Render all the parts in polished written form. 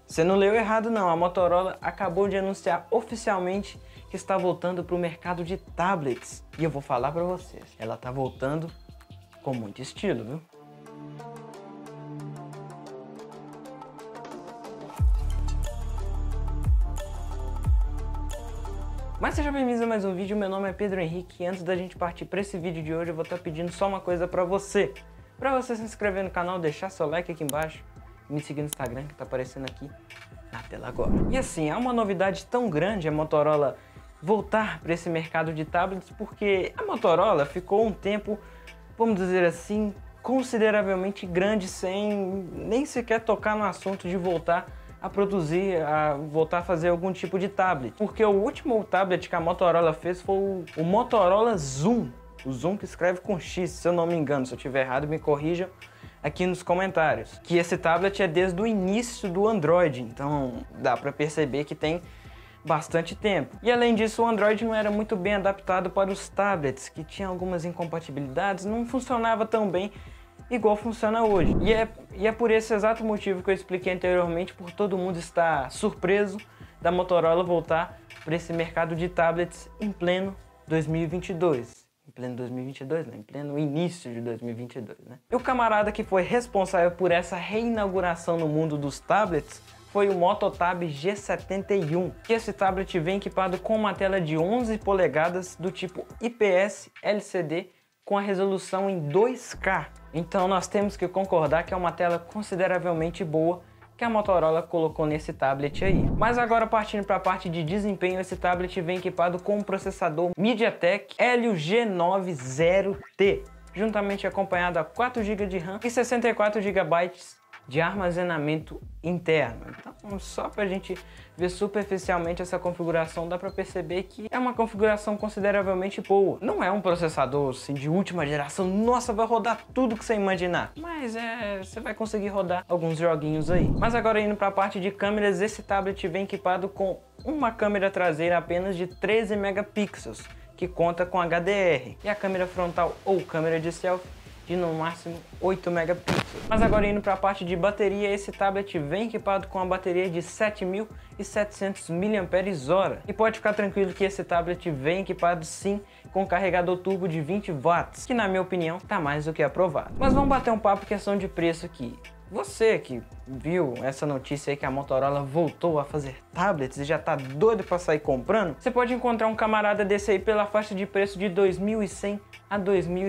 Você não leu errado não, a Motorola acabou de anunciar oficialmente que está voltando para o mercado de tablets. E eu vou falar para vocês, ela está voltando com muito estilo, viu? Mas sejam bem-vindos a mais um vídeo, meu nome é Pedro Henrique e antes da gente partir para esse vídeo de hoje eu vou estar pedindo só uma coisa para você. Para você se inscrever no canal, deixar seu like aqui embaixo e me seguir no Instagram que está aparecendo aqui na tela agora. E assim, é uma novidade tão grande a Motorola voltar para esse mercado de tablets porque a Motorola ficou um tempo, vamos dizer assim, consideravelmente grande sem nem sequer tocar no assunto de voltar a produzir, a voltar a fazer algum tipo de tablet. Porque o último tablet que a Motorola fez foi o Motorola Xoom. O Xoom que escreve com X, se eu não me engano. Se eu estiver errado, me corrijam aqui nos comentários. Que esse tablet é desde o início do Android, então dá para perceber que tem bastante tempo. E além disso, o Android não era muito bem adaptado para os tablets, que tinha algumas incompatibilidades, não funcionava tão bem igual funciona hoje. E é por esse exato motivo que eu expliquei anteriormente, por todo mundo estar surpreso da Motorola voltar para esse mercado de tablets em pleno 2022. Em pleno 2022, né? Em pleno início de 2022, né? E o camarada que foi responsável por essa reinauguração no mundo dos tablets foi o Mototab G71. Que esse tablet vem equipado com uma tela de 11 polegadas do tipo IPS LCD com a resolução em 2K. Então nós temos que concordar que é uma tela consideravelmente boa que a Motorola colocou nesse tablet aí. Mas agora partindo para a parte de desempenho, esse tablet vem equipado com um processador MediaTek Helio G90T, juntamente acompanhado a 4 GB de RAM e 64 GB de armazenamento interno. Então, só pra gente ver superficialmente essa configuração, dá pra perceber que é uma configuração consideravelmente boa. Não é um processador assim, de última geração, nossa, vai rodar tudo que você imaginar. Mas você vai conseguir rodar alguns joguinhos aí. Mas agora indo pra parte de câmeras, esse tablet vem equipado com uma câmera traseira apenas de 13 megapixels, que conta com HDR. E a câmera frontal ou câmera de selfie de no máximo 8 megapixels. Mas agora indo para a parte de bateria, esse tablet vem equipado com uma bateria de 7.700 mAh. E pode ficar tranquilo que esse tablet vem equipado sim com carregador turbo de 20 watts, que na minha opinião tá mais do que aprovado. Mas vamos bater um papo questão de preço aqui. Você que viu essa notícia aí que a Motorola voltou a fazer tablets e já tá doido para sair comprando, você pode encontrar um camarada desse aí pela faixa de preço de R$ 2.100 a R$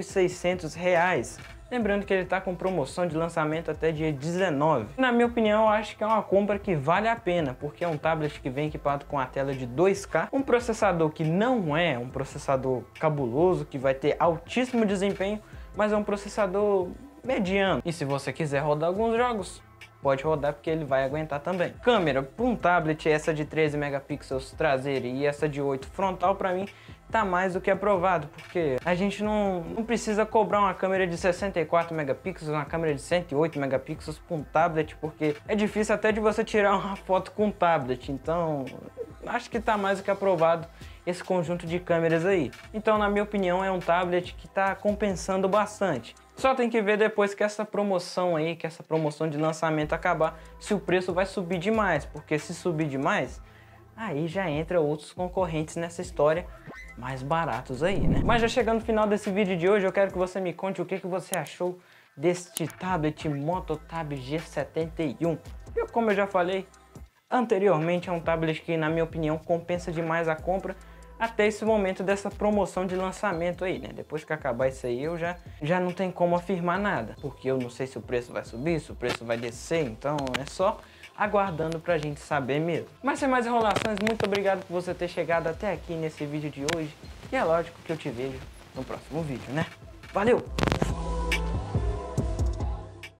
2.600. Lembrando que ele tá com promoção de lançamento até dia 19. Na minha opinião, eu acho que é uma compra que vale a pena, porque é um tablet que vem equipado com a tela de 2K, um processador que não é um processador cabuloso, que vai ter altíssimo desempenho, mas é um processador mediano. E se você quiser rodar alguns jogos, pode rodar porque ele vai aguentar também. Câmera, para um tablet, essa de 13 megapixels traseira e essa de 8 frontal, para mim tá mais do que aprovado, porque a gente não precisa cobrar uma câmera de 64 megapixels, uma câmera de 108 megapixels para um tablet, porque é difícil até de você tirar uma foto com um tablet. Então acho que tá mais do que aprovado esse conjunto de câmeras aí. Então, na minha opinião, é um tablet que tá compensando bastante. Só tem que ver depois que essa promoção aí, que essa promoção de lançamento acabar, se o preço vai subir demais, porque se subir demais, aí já entra outros concorrentes nessa história mais baratos aí, né? Mas já chegando no final desse vídeo de hoje, eu quero que você me conte o que você achou deste tablet Mototab G71. E como eu já falei anteriormente, é um tablet que, na minha opinião, compensa demais a compra até esse momento dessa promoção de lançamento aí, né? Depois que acabar isso aí, eu já não tenho como afirmar nada, porque eu não sei se o preço vai subir, se o preço vai descer, então é só aguardando pra gente saber mesmo. Mas sem mais enrolações, muito obrigado por você ter chegado até aqui nesse vídeo de hoje, e é lógico que eu te vejo no próximo vídeo, né? Valeu!